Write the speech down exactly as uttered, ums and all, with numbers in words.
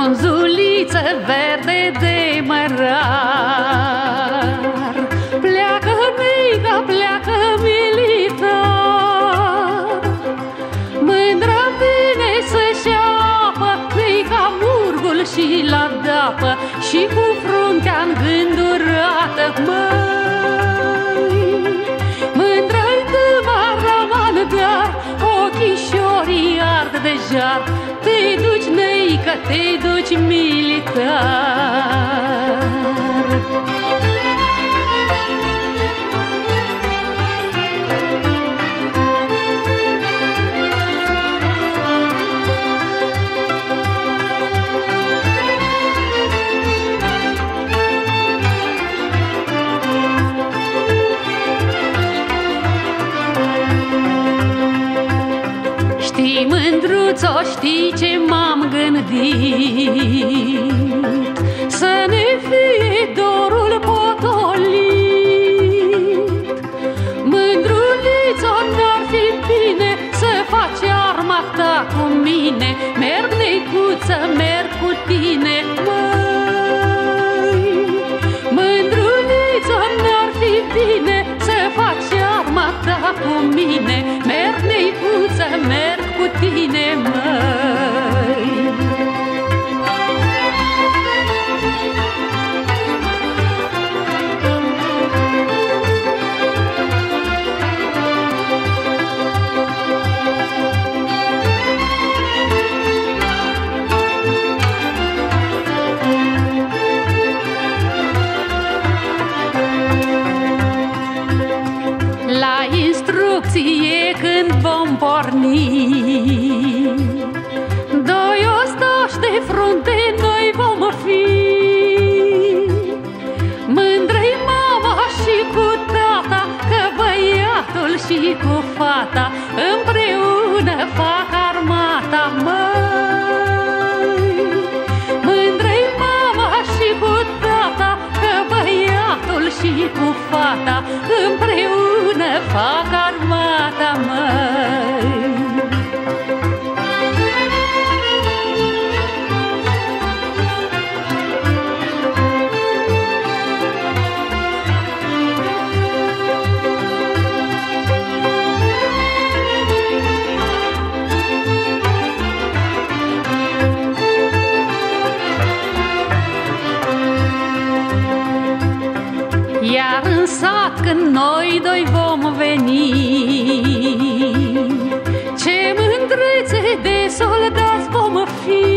frunzuliță verde de mărar. Pleacă neica, pleacă militar, mândră vine să-și apă neica murgul și la dapă, și cu fruntea îngândurată, măi, mândră-i tâmaraman, dar ochișorii ard de jar. Te duci, neică, te duci militar. Știi, mândruțo, știi ce m-am gândit? Să ne fie dorul potolit. Mândrulițo, n-ar fi bine să faci armata cu mine. Merg, neicuță, merg cu tine, măi. Mândrulițo, n-ar fi bine să faci armata cu mine. Merg, neicuță, merg cu tine, măi. La instrucție când vom porni, doi ostași de frunte noi vom fi. Mândră-i mama și cu tata, că băiatul și cu fata împreună fac armata, măi. Mândră-i mama și cu tata, că băiatul și cu fata împreună fac armata, măi. Iar în sat când noi doi vom veni, ce mândrețe de soldați vom fi.